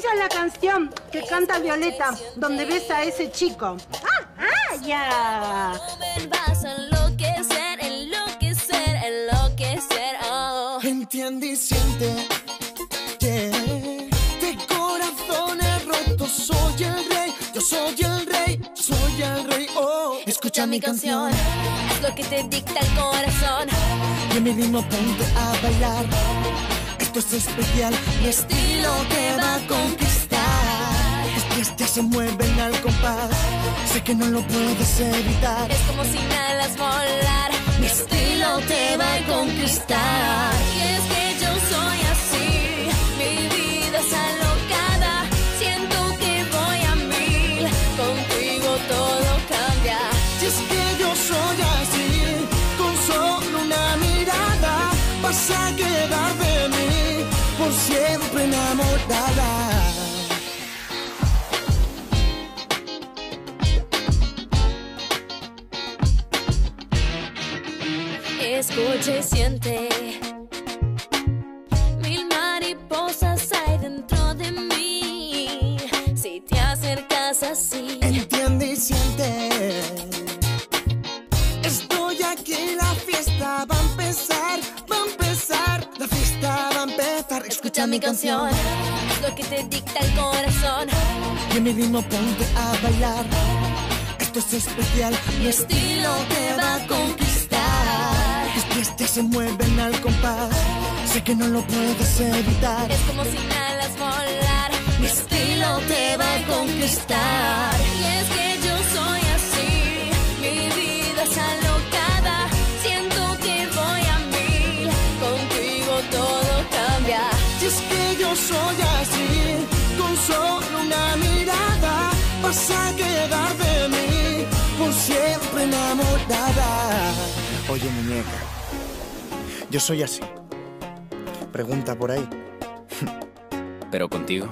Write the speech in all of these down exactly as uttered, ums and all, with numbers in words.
Ella es la canción que canta Violeta, donde besa a ese chico. ¡Ah, ah, ya! Vas a enloquecer, enloquecer, enloquecer, oh. Entiende y siente, yeah. De corazones rotos soy el rey, yo soy el rey, soy el rey, oh. Escucha mi canción, es lo que te dicta el corazón. Y en mi ritmo ponte a bailar. Esto es especial, mi estilo te va a conquistar. Tus pies ya se mueven al compás, sé que no lo puedes evitar. Es como si nadas volar, mi estilo te va a conquistar. Y es que yo soy así, mi vida es alocada. Siento que voy a mil, contigo todo cambia. Y es que yo soy así, con solo una mirada vas a quedar de mí por siempre enamorada. Escucha y siente, mil mariposas hay dentro de mí. Si te acercas así, entiende y siente. Estoy aquí, la fiesta va a empezar, va a empezar, la fiesta va a empezar. Escucha mi canción, es lo que te dicta el corazón. Y en mi ritmo ponte a bailar. Esto es especial, mi estilo te va a conquistar. Tus pies ya se mueven al compás, sé que no lo puedes evitar. Es como si nadas volar, mi estilo te va a conquistar. Y es que yo soy así, mi vida es alocada. Siento que voy a mil, contigo todo cambia. Y es que yo soy así, con solo una mirada vas a quedar de mí por siempre enamorada. Oye, muñeca, yo soy así. Pregunta por ahí. Pero contigo.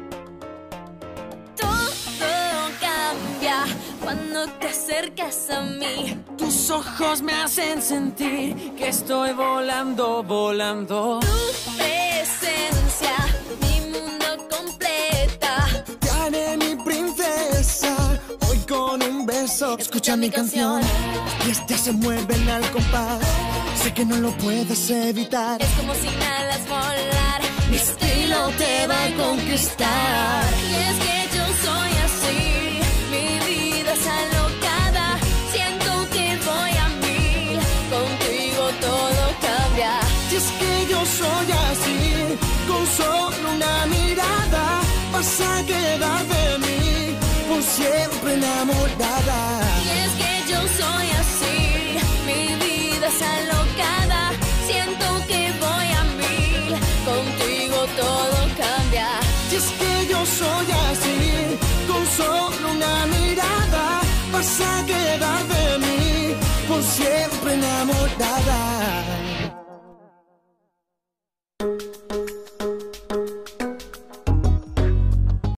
Todo cambia cuando te acercas a mí. Tus ojos me hacen sentir que estoy volando, volando. Tu presencia, mi mundo completa. Te haré mi princesa, hoy con un beso. Escucha mi canción, y ya se mueven al compás, sé que no lo puedes evitar. Es como si nadas volar, mi estilo te va a conquistar. y es que yo soy así, mi vida es alocada. Siento que voy a mil, contigo todo cambia. Y es que yo soy así, con solo una mirada vas a quedar de mí por siempre enamorada. Y es que yo soy así, mi vida es alocada. Siento que voy a mil, contigo todo cambia. Y es que yo soy así, con solo una mirada vas a quedar de mí por siempre enamorada.